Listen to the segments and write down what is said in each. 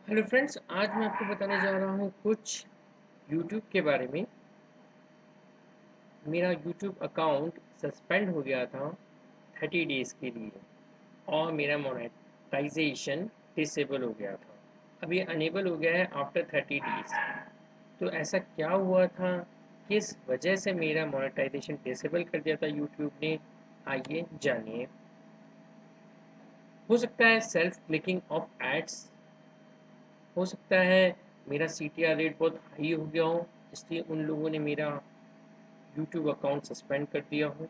Hello friends, आज मैं आपको बताने जा रहा हूँ कुछ यूट्यूब के बारे में। मेरा यूट्यूब अकाउंट सस्पेंड हो गया था 30 डेज़ के लिए और मेरा मोनेटाइजेशन डिसेबल हो गया था। अब ये अनेबल हो गया है आफ्टर 30 डेज़। तो ऐसा क्या हुआ था, किस वजह से मेरा मोनेटाइजेशन डिसेबल कर दिया था यूट्यूब ने, आइए जानिए। हो सकता है सेल्फ क्लिकिंग ऑफ एड्स, हो सकता है मेरा CTR रेट बहुत हाई हो गया हो, इसलिए उन लोगों ने मेरा यूट्यूब अकाउंट सस्पेंड कर दिया हो।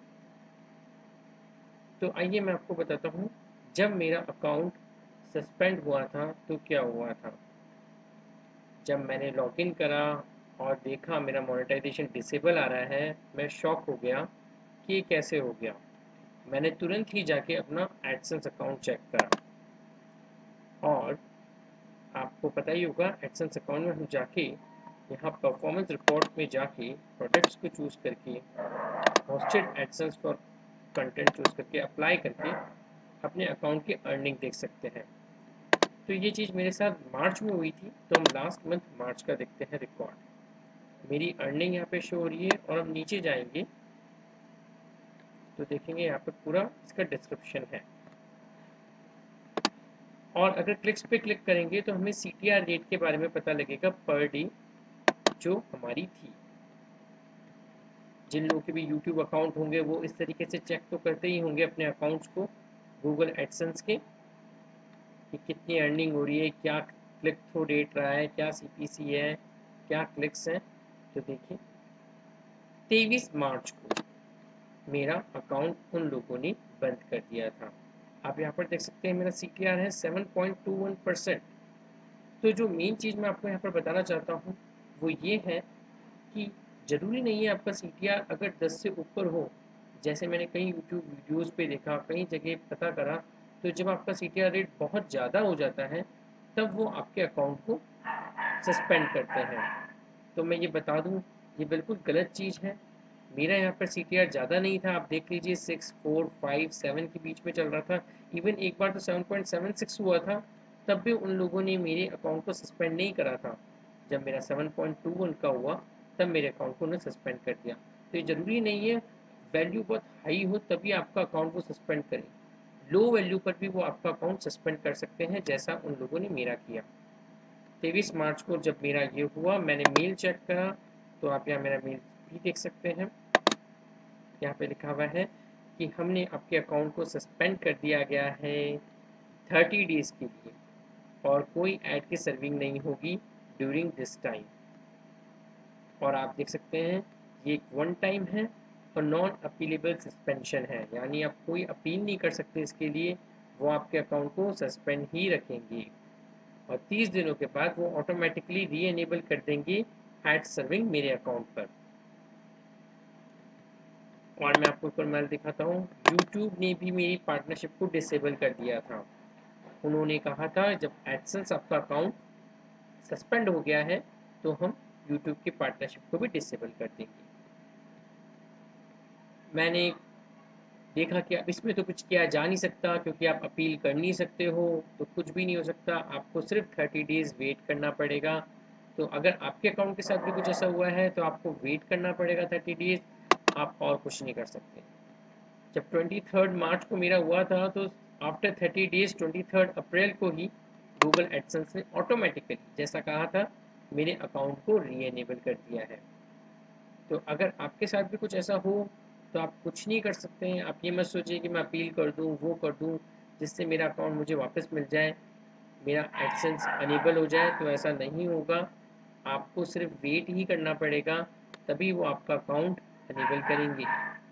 तो आइए मैं आपको बताता हूँ, जब मेरा अकाउंट सस्पेंड हुआ था तो क्या हुआ था। जब मैंने लॉगिन करा और देखा मेरा मोनेटाइजेशन डिसेबल आ रहा है, मैं शॉक हो गया कि ये कैसे हो गया। मैंने तुरंत ही जाके अपना एडसेंस अकाउंट चेक करा और आपको पता ही होगा, एडसेंस अकाउंट में हम जाके यहाँ परफॉर्मेंस रिपोर्ट में जाके प्रोडक्ट्स को चूज़ करके hosted AdSense for content choose करके अप्लाई करके अपने अकाउंट की अर्निंग देख सकते हैं। तो ये चीज़ मेरे साथ मार्च में हुई थी, तो हम लास्ट मंथ मार्च का देखते हैं रिकॉर्ड। मेरी अर्निंग यहाँ पे शो हो रही है और हम नीचे जाएंगे तो देखेंगे यहाँ पे पूरा इसका डिस्क्रिप्शन है। और अगर क्लिक्स पे क्लिक करेंगे तो हमें CTR रेट के बारे में पता लगेगा पर डे जो हमारी थी। जिन लोगों के भी यूट्यूब अकाउंट होंगे वो इस तरीके से चेक तो करते ही होंगे अपने अकाउंट्स को गूगल एडसेंस के, कि कितनी अर्निंग हो रही है, क्या क्लिक थ्रू रेट रहा है, क्या CPC है, क्या क्लिक्स हैं। तो देखिए 23 मार्च को मेरा अकाउंट उन लोगों ने बंद कर दिया था। आप यहाँ पर देख सकते हैं मेरा CTR है 7.21%। तो जो मेन चीज़ मैं आपको यहाँ पर बताना चाहता हूँ वो ये है कि ज़रूरी नहीं है आपका CTR अगर 10 से ऊपर हो। जैसे मैंने कई यूट्यूब वीडियोज़ पे देखा, कई जगह पता करा, तो जब आपका CTR रेट बहुत ज़्यादा हो जाता है तब वो आपके अकाउंट को सस्पेंड करते हैं। तो मैं ये बता दूँ, ये बिल्कुल गलत चीज़ है। मेरा यहाँ पर CTR ज़्यादा नहीं था, आप देख लीजिए 6, 4, 5, 7 के बीच में चल रहा था। इवन एक बार तो 7.76 हुआ था, तब भी उन लोगों ने मेरे अकाउंट को सस्पेंड नहीं करा था। जब मेरा 7.21 का हुआ तब मेरे अकाउंट को उन्होंने सस्पेंड कर दिया। तो ये ज़रूरी नहीं है वैल्यू बहुत हाई हो तभी आपका अकाउंट को सस्पेंड करें। लो वैल्यू पर भी वो आपका अकाउंट सस्पेंड कर सकते हैं, जैसा उन लोगों ने मेरा किया। 23 मार्च को जब मेरा ये हुआ, मैंने मेल चेक करा तो आप यहाँ मेरा मेल भी देख सकते हैं। यहाँ पे लिखा हुआ है कि हमने आपके अकाउंट को सस्पेंड कर दिया गया है 30 डेज़ के लिए और कोई ऐड की सर्विंग नहीं होगी ड्यूरिंग दिस टाइम। और आप देख सकते हैं ये एक वन टाइम है और नॉन अपीलेबल सस्पेंशन है, यानी आप कोई अपील नहीं कर सकते इसके लिए, वो आपके अकाउंट को सस्पेंड ही रखेंगे और 30 दिनों के बाद वो ऑटोमेटिकली री एनेबल कर देंगे एड सर्विंग मेरे अकाउंट पर। और मैं आपको ऊपर मेल दिखाता हूँ, यूट्यूब ने भी मेरी पार्टनरशिप को डिसेबल कर दिया था। उन्होंने कहा था जब एडसेंस आपका अकाउंट सस्पेंड हो गया है तो हम यूट्यूब की पार्टनरशिप को भी डिसेबल कर देंगे। मैंने देखा कि अब इसमें तो कुछ किया जा नहीं सकता क्योंकि आप अपील कर नहीं सकते हो, तो कुछ भी नहीं हो सकता, आपको सिर्फ 30 डेज़ वेट करना पड़ेगा। तो अगर आपके अकाउंट के साथ भी कुछ ऐसा हुआ है तो आपको वेट करना पड़ेगा 30 डेज़, आप और कुछ नहीं कर सकते। जब 23 मार्च को मेरा हुआ था तो आफ्टर 30 डेज़ 23 अप्रैल को ही गूगल एडसेंस ने ऑटोमेटिकली जैसा कहा था मेरे अकाउंट को री एनेबल कर दिया है। तो अगर आपके साथ भी कुछ ऐसा हो तो आप कुछ नहीं कर सकते हैं। आप ये मत सोचिए कि मैं अपील कर दूँ, वो कर दूँ जिससे मेरा अकाउंट मुझे वापस मिल जाए, मेरा एडसेंस अनेबल हो जाए, तो ऐसा नहीं होगा। आपको सिर्फ वेट ही करना पड़ेगा, तभी वो आपका अकाउंट अनेबल करेंगे।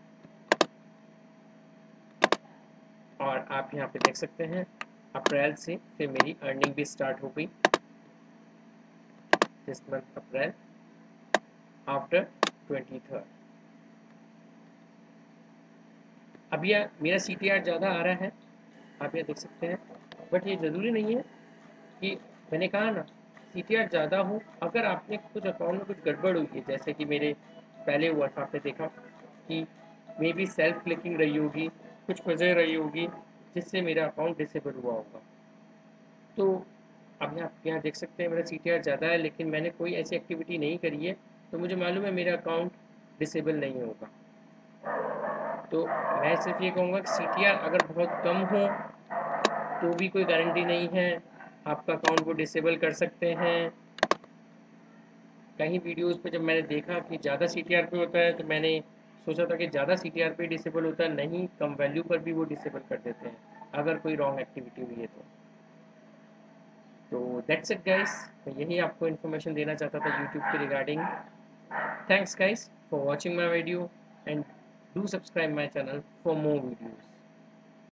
और आप यहाँ पे देख सकते हैं अप्रैल से फिर मेरी अर्निंग भी स्टार्ट हो गई दिस मंथ अप्रैल आफ्टर 23। अब यह मेरा CTR ज़्यादा आ रहा है, आप ये देख सकते हैं, बट ये ज़रूरी नहीं है कि मैंने कहा ना CTR ज़्यादा हो। अगर आपने कुछ अकाउंट में कुछ गड़बड़ हुई है, जैसे कि मेरे पहले हुआ था, आपने देखा कि मे बी सेल्फ क्लिकिंग रही होगी, कुछ वजह रही होगी जिससे मेरा अकाउंट डिसेबल हुआ होगा। तो अब आप यहाँ देख सकते हैं मेरा CTR ज़्यादा है, लेकिन मैंने कोई ऐसी एक्टिविटी नहीं करी है, तो मुझे मालूम है मेरा अकाउंट डिसेबल नहीं होगा। तो मैं सिर्फ ये कहूँगा कि CTR अगर बहुत कम हो तो भी कोई गारंटी नहीं है, आपका अकाउंट वो डिसेबल कर सकते हैं। कहीं वीडियोस पे जब मैंने देखा कि ज़्यादा CTR पे होता है, तो मैंने सोचा था कि ज़्यादा CTR पे डिसेबल होता है, नहीं, कम वैल्यू पर भी वो डिसेबल कर देते हैं अगर कोई रॉन्ग एक्टिविटी हुई है तो दैट्स इट गाइस, मैं यही आपको इन्फॉर्मेशन देना चाहता था यूट्यूब के regarding. Thanks guys for watching my video and do subscribe my channel for more videos.